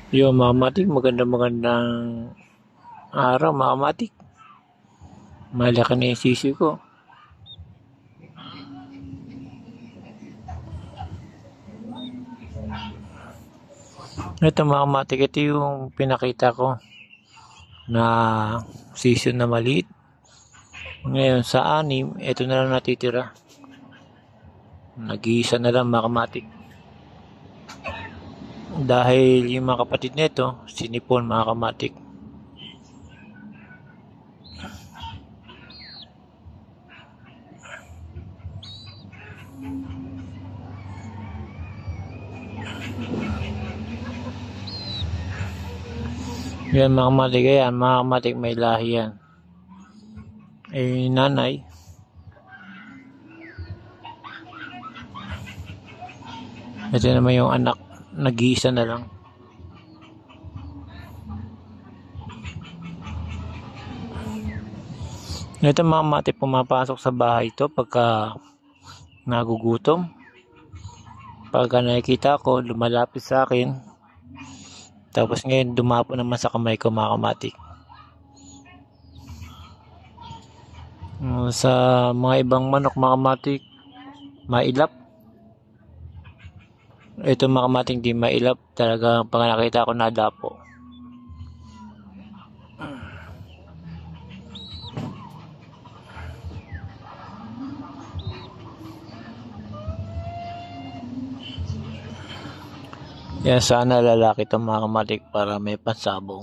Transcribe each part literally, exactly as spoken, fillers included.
Yo, mga matik, magandang magandang araw, mga matik. Malaki na yung sisi ko. Ito mga matik, ito yung pinakita ko na sisi na maliit. Ngayon sa anim, ito na lang natitira. Nag-iisa na lang mga matik. Dahil yung mga kapatid nito, sinipon mga kamatik. Yan mga kamatik, yan mga kamatik, may lahi yan. Eh nanay, ito naman yung anak, nag-iisa na lang. Ito mga kamatik, pumapasok sa bahay ito pagka nagugutom. Pagka nakikita ko, lumalapit sa akin. Tapos ngayon, dumapo naman sa kamay ko mga kamatik. Sa mga ibang manok mga kamatik, mailap. Ito mga kamatik, di mailap. Talaga pag nakita ko, nadapo. Yan, sana lalaki itong mga kamatik para may pansabong.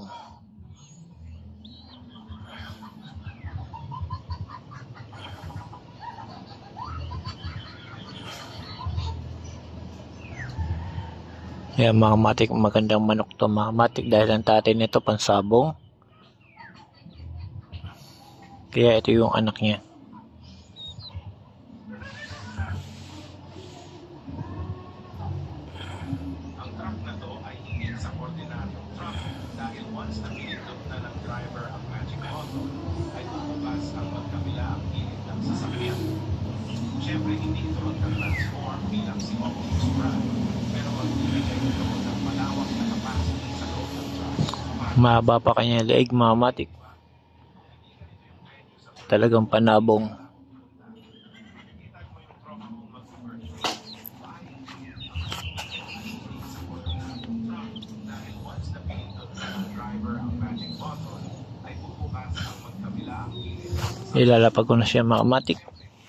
Yan mga kamatik, magandang manok to mga kamatik dahil ang tatay nito pansabong. Kaya ito yung anak niya. Ang truck na to ay hindi sa ordinaryong truck dahil once na pinindot na ng driver ang magic button ay bubukas ang magkabila ang gilid ng sasakyan. Siyempre hindi ito magka-transform bilang si Optimus Prime pero magbibigay ito ng malawak na capacity sa loob ng truck. Mahaba pa kanya leeg mga kamatik. Talagang panabong. Ilalapag ko na siya mga kamatik.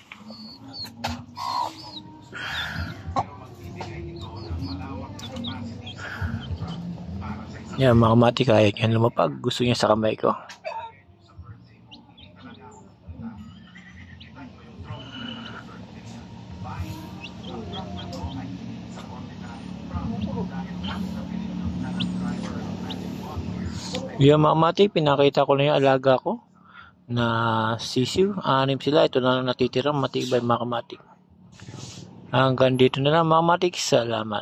Yan mga kamatik, kaya niya lumapag. Gusto niya sa kamay ko. Yan mga kamatik, pinakita ko na yung alaga ko na sisiw, anim sila. Ito na lang natitira, matibay mga kamatik. Hanggang dito na lang mga kamatik. Salamat.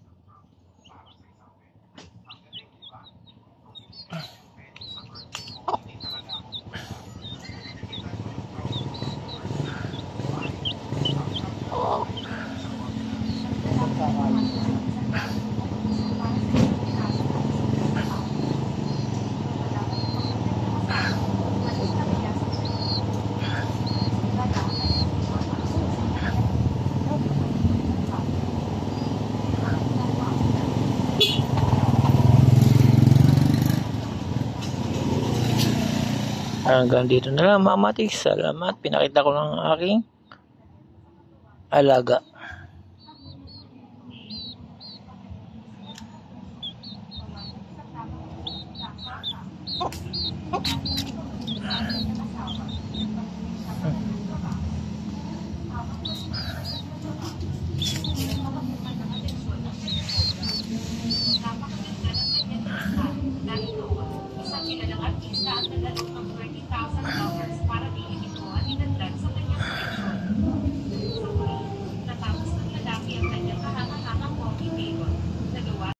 Hanggang dito na lang mga kamatik. Salamat. Pinakita ko lang ang aking alaga. Isang kilalang artista ang nagalong ng twenty thousand dollars